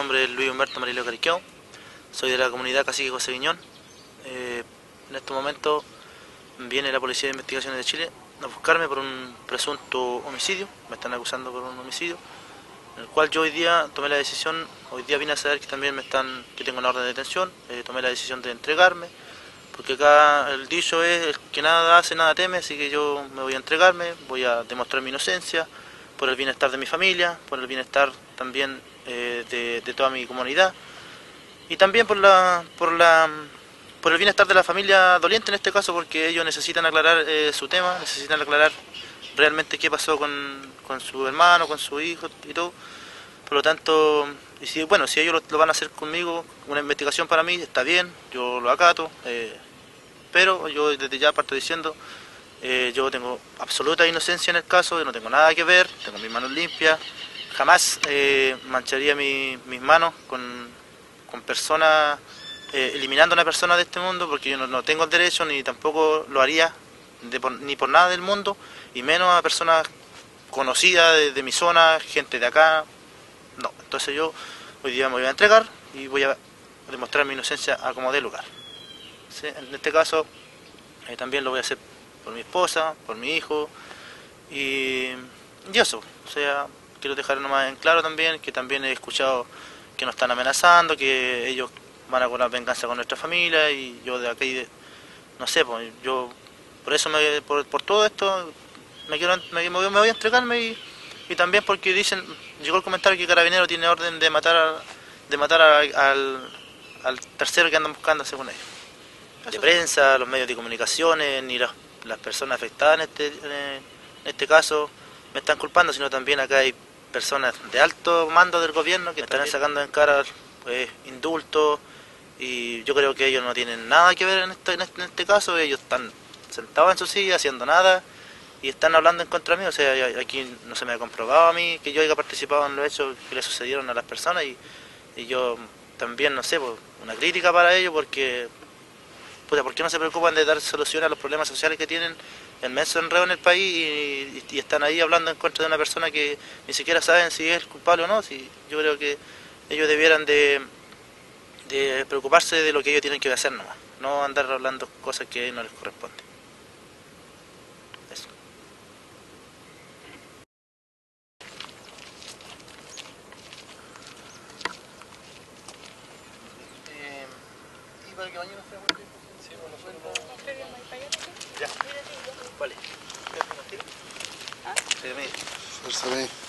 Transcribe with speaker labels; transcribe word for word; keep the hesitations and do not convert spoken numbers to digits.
Speaker 1: nombre es Luis Humberto Marileo Cariqueo, soy de la comunidad Cacique José Viñón. Eh, en este momento viene la Policía de Investigaciones de Chile a buscarme por un presunto homicidio, me están acusando por un homicidio, en el cual yo hoy día tomé la decisión, hoy día vine a saber que también me están, que tengo una orden de detención, eh, tomé la decisión de entregarme, porque acá el dicho es, el que nada hace, nada teme, así que yo me voy a entregarme, voy a demostrar mi inocencia, por el bienestar de mi familia, por el bienestar también eh, de, de toda mi comunidad, y también por la, por la, por el bienestar de la familia doliente en este caso, porque ellos necesitan aclarar eh, su tema, necesitan aclarar realmente qué pasó con, con su hermano, con su hijo y todo. Por lo tanto, y si, bueno, si ellos lo, lo van a hacer conmigo, una investigación para mí, está bien, yo lo acato, eh, pero yo desde ya parto diciendo, eh, yo tengo absoluta inocencia en el caso, yo no tengo nada que ver, tengo mis manos limpias, jamás eh, mancharía mi, mis manos con, con personas, eh, eliminando a una persona de este mundo, porque yo no, no tengo el derecho, ni tampoco lo haría de por, ni por nada del mundo, y menos a personas conocidas de, de mi zona, gente de acá. No, entonces yo hoy día me voy a entregar y voy a demostrar mi inocencia a como dé lugar. ¿Sí? En este caso eh, también lo voy a hacer por mi esposa, por mi hijo y, y eso. O sea, quiero dejar nomás en claro también que también he escuchado que nos están amenazando, que ellos van a cobrar venganza con nuestra familia y yo de aquí, de, no sé, pues yo por eso, me, por, por todo esto me, quiero, me, me voy a entregarme y, y también porque dicen, llegó el comentario que Carabinero tiene orden de matar a, de matar a, al, al tercero que andan buscando según ellos. De prensa, los medios de comunicaciones, ni las, las personas afectadas en este, en este caso me están culpando, sino también acá hay personas de alto mando del gobierno que están sacando en cara pues, indultos, y yo creo que ellos no tienen nada que ver en este, en este, en este caso. Ellos están sentados en su silla haciendo nada y están hablando en contra mío. O sea, aquí no se me ha comprobado a mí que yo haya participado en los hechos que le sucedieron a las personas, y, y yo también, no sé, pues, una crítica para ellos porque puta, ¿por qué no se preocupan de dar solución a los problemas sociales que tienen el inmenso enredo en el país y, y, y están ahí hablando en contra de una persona que ni siquiera saben si es culpable o no? Si yo creo que ellos debieran de, de preocuparse de lo que ellos tienen que hacer nomás, no andar hablando cosas que no les corresponden. Eso. Eh, ¿Y para que mañana sea buen tiempo? Sí, por lo menos. Ya. Vale. ¿Ah? Sí,